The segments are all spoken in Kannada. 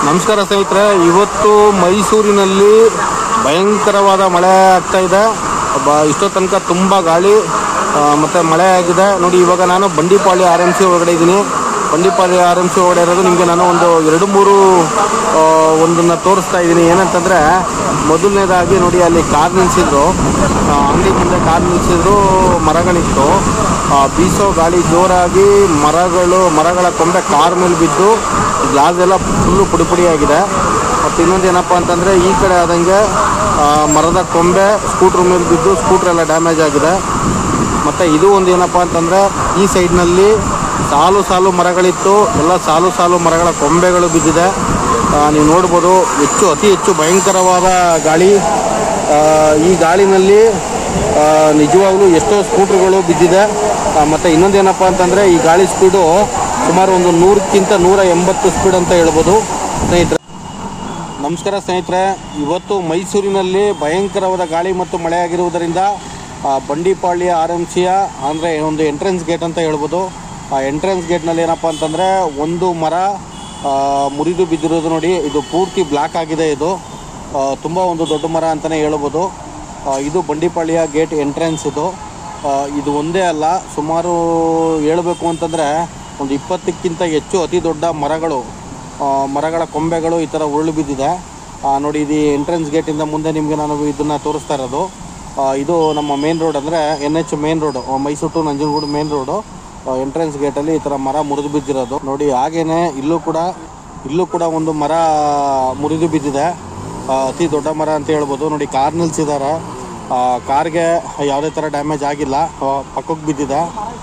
ನಮಸ್ಕಾರ ಸ್ನೇಹಿತರೆ, ಇವತ್ತು ಮೈಸೂರಿನಲ್ಲಿ ಭಯಂಕರವಾದ ಮಳೆ ಆಗ್ತಾ ಇದೆ. ಇಷ್ಟೋ ತನಕ ತುಂಬ ಗಾಳಿ ಮತ್ತು ಮಳೆ ಆಗಿದೆ. ನೋಡಿ, ಇವಾಗ ನಾನು ಬಂಡಿಪಾಳ್ಯ RMC ಒಳಗಡೆ ಇದ್ದೀನಿ. ಬಂಡಿಪಾಳ್ಯ RMC ಒಳಗಡೆ ಇರೋದು ನಿಮಗೆ ನಾನು ಒಂದು 2-3 ಒಂದನ್ನು ತೋರಿಸ್ತಾ ಇದ್ದೀನಿ. ಏನಂತಂದರೆ, ಮೊದಲನೇದಾಗಿ ನೋಡಿ, ಅಲ್ಲಿ ಕಾರ್ ನಿಲ್ಲಿಸಿದ್ರು, ಅಂಗಡಿ ಮುಂದೆ ಕಾರ್ ನಿಲ್ಲಿಸಿದ್ರು, ಮರಗಳಿತ್ತು. ಬೀಸೋ ಗಾಳಿ ಜೋರಾಗಿ ಮರಗಳ ಕೊಂಬೆ ಕಾರ್ ಮೇಲೆ ಬಿದ್ದು ಗ್ಲಾಸ್ ಎಲ್ಲ ಫುಲ್ಲು ಪುಡಿ ಮತ್ತು ಇನ್ನೊಂದು ಏನಪ್ಪ ಅಂತಂದರೆ, ಈ ಕಡೆ ಆದಂಗೆ ಮರದ ಕೊಂಬೆ ಸ್ಕೂಟ್ರ್ ಮೇಲೆ ಬಿದ್ದು ಸ್ಕೂಟ್ರ್ ಎಲ್ಲ ಡ್ಯಾಮೇಜ್ ಆಗಿದೆ. ಮತ್ತು ಇದು ಒಂದು ಏನಪ್ಪ ಅಂತಂದರೆ, ಈ ಸೈಡ್ನಲ್ಲಿ ಸಾಲು ಮರಗಳಿತ್ತು, ಎಲ್ಲ ಸಾಲು ಮರಗಳ ಕೊಂಬೆಗಳು ಬಿದ್ದಿದೆ. ನೀವು ನೋಡ್ಬೋದು, ಅತಿ ಹೆಚ್ಚು ಭಯಂಕರವಾದ ಗಾಳಿ. ಈ ಗಾಳಿನಲ್ಲಿ ನಿಜವಾಗ್ಲೂ ಎಷ್ಟೋ ಸ್ಕೂಟ್ರುಗಳು ಬಿದ್ದಿದೆ. ಮತ್ತು ಇನ್ನೊಂದೇನಪ್ಪ ಅಂತಂದರೆ, ಈ ಗಾಳಿ ಸ್ಪೀಡು ಸುಮಾರು ಒಂದು 100ಕ್ಕಿಂತ 180 ಸ್ಪೀಡ್ ಅಂತ ಹೇಳ್ಬೋದು ಸ್ನೇಹಿತರೆ. ನಮಸ್ಕಾರ ಸ್ನೇಹಿತರೆ, ಇವತ್ತು ಮೈಸೂರಿನಲ್ಲಿ ಭಯಂಕರವಾದ ಗಾಳಿ ಮತ್ತು ಮಳೆ ಆಗಿರುವುದರಿಂದ ಬಂಡಿಪಾಳ್ಯ RMCಯ ಅಂದರೆ ಒಂದು ಎಂಟ್ರೆನ್ಸ್ ಗೇಟ್ ಅಂತ ಹೇಳ್ಬೋದು. ಆ ಎಂಟ್ರೆನ್ಸ್ ಗೇಟ್ನಲ್ಲಿ ಏನಪ್ಪ ಅಂತಂದರೆ, ಒಂದು ಮರ ಮುರಿದು ಬಿದ್ದಿರೋದು ನೋಡಿ. ಇದು ಪೂರ್ತಿ ಬ್ಲ್ಯಾಕ್ ಆಗಿದೆ. ಇದು ತುಂಬ ಒಂದು ದೊಡ್ಡ ಮರ ಅಂತಲೇ ಹೇಳ್ಬೋದು. ಇದು ಬಂಡಿಪಾಳ್ಯ ಗೇಟ್ ಎಂಟ್ರೆನ್ಸ್. ಇದು ಒಂದೇ ಅಲ್ಲ, ಸುಮಾರು ಹೇಳಬೇಕು ಅಂತಂದರೆ ಒಂದು 20ಕ್ಕಿಂತ ಹೆಚ್ಚು ಅತಿ ದೊಡ್ಡ ಮರಗಳ ಕೊಂಬೆಗಳು ಈ ಥರ ಉರುಳು ಬಿದ್ದಿದೆ ನೋಡಿ. ಇದು ಎಂಟ್ರೆನ್ಸ್ ಗೇಟಿಂದ ಮುಂದೆ ನಿಮಗೆ ನಾನು ಇದನ್ನು ತೋರಿಸ್ತಾ ಇರೋದು. ಇದು ನಮ್ಮ ಮೇನ್ ರೋಡ್, ಅಂದರೆ NH main road, Mysuru to Nanjangud main road. Entrance ಗೇಟಲ್ಲಿ ಈ ಥರ ಮರ ಮುರಿದು ಬಿದ್ದಿರೋದು ನೋಡಿ. ಹಾಗೆಯೇ ಇಲ್ಲೂ ಕೂಡ ಒಂದು ಮರ ಮುರಿದು ಬಿದ್ದಿದೆ, ಅತಿ ದೊಡ್ಡ ಮರ ಅಂತ ಹೇಳ್ಬೋದು. ನೋಡಿ, ಕಾರ್ ನಿಲ್ಲಿಸಿದ್ದಾರೆ, ಕಾರ್ಗೆ ಯಾವುದೇ ಥರ ಡ್ಯಾಮೇಜ್ ಆಗಿಲ್ಲ, ಪಕ್ಕಕ್ಕೆ ಬಿದ್ದಿದೆ.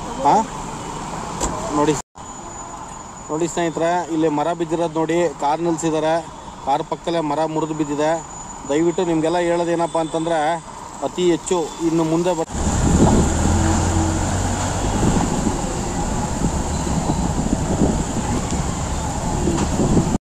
ನೋಡಿ ಸ್ನೇಹಿತರೆ, ಇಲ್ಲಿ ಮರ ಬಿದ್ದಿರೋದು ನೋಡಿ. ಕಾರ್ ನಿಲ್ಲಿಸಿದ್ದಾರೆ, ಕಾರ್ ಪಕ್ಕದಲ್ಲೇ ಮರ ಮುರಿದು ಬಿದ್ದಿದೆ. ದಯವಿಟ್ಟು ನಿಮಗೆಲ್ಲ ಹೇಳೋದೇನಪ್ಪ ಅಂತಂದರೆ, ಅತಿ ಹೆಚ್ಚು ಇನ್ನು ಮುಂದೆ